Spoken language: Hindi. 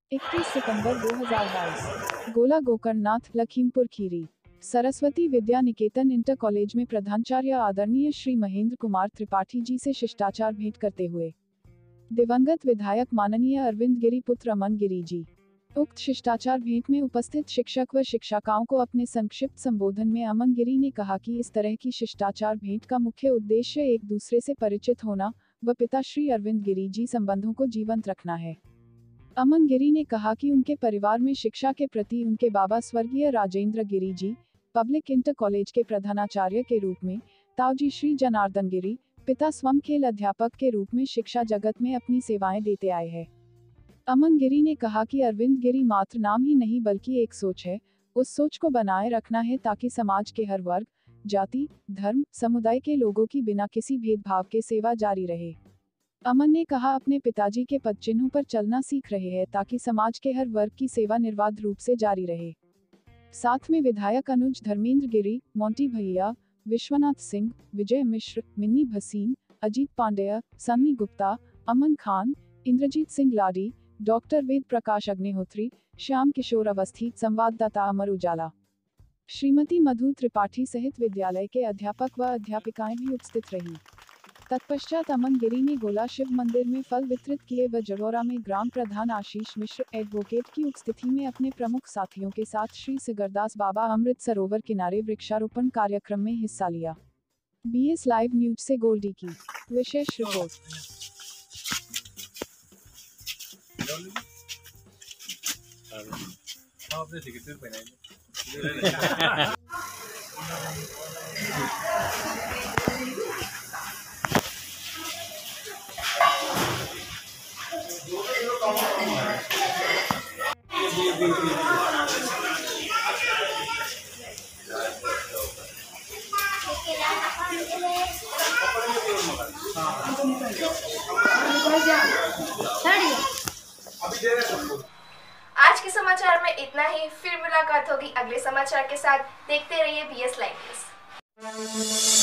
21 सितंबर 2022 गोला गोकर्णनाथ लखीमपुर खीरी सरस्वती विद्या निकेतन इंटर कॉलेज में प्रधानाचार्य आदरणीय श्री महेंद्र कुमार त्रिपाठी जी से शिष्टाचार भेंट करते हुए दिवंगत विधायक माननीय अरविंद गिरी पुत्र अमन गिरी जी। उक्त शिष्टाचार भेंट में उपस्थित शिक्षक व शिक्षिकाओं को अपने संक्षिप्त संबोधन में अमन गिरी ने कहा कि इस तरह की शिष्टाचार भेंट का मुख्य उद्देश्य एक दूसरे से परिचित होना व पिता श्री अरविंद गिरी जी संबंधों को जीवंत रखना है। अमन गिरी ने कहा कि उनके परिवार में शिक्षा के प्रति उनके बाबा स्वर्गीय Rajendra Giri ji public inter college के प्रधानाचार्य के रूप में, ताऊजी श्री जनार्दन गिरी पिता स्वयं खेल अध्यापक के रूप में शिक्षा जगत में अपनी सेवाएं देते आए हैं। अमन गिरी ने कहा कि अरविंद गिरी मात्र नाम ही नहीं बल्कि एक सोच है, उस सोच को बनाए रखना है ताकि समाज के हर वर्ग, जाति, धर्म, समुदाय के लोगों की बिना किसी भेदभाव के सेवा जारी रहे। अमन ने कहा अपने पिताजी के पद चिन्हों पर चलना सीख रहे हैं ताकि समाज के हर वर्ग की सेवा निर्बाध रूप से जारी रहे। साथ में विधायक अनुज धर्मेंद्र गिरी, मोंटी भैया, विश्वनाथ सिंह, विजय मिश्र, मिन्नी भसीन, अजीत पांडेय, सन्नी गुप्ता, अमन खान, इंद्रजीत सिंह लाडी, डॉक्टर वेद प्रकाश अग्निहोत्री, श्याम किशोर अवस्थी, संवाददाता अमर उजाला, श्रीमती मधु त्रिपाठी सहित विद्यालय के अध्यापक व अध्यापिकाएं भी उपस्थित रही। तत्पश्चात अमन गिरी ने गोला शिव मंदिर में फल वितरित किए व जड़ोरा में ग्राम प्रधान आशीष मिश्र एडवोकेट की उपस्थिति में अपने प्रमुख साथियों के साथ श्री सिगरदास बाबा अमृत सरोवर किनारे वृक्षारोपण कार्यक्रम में हिस्सा लिया। BS लाइव न्यूज से गोल्डी की विशेष रिपोर्ट। आज के समाचार में इतना ही। फिर मुलाकात होगी अगले समाचार के साथ। देखते रहिए BS लाइव न्यूज।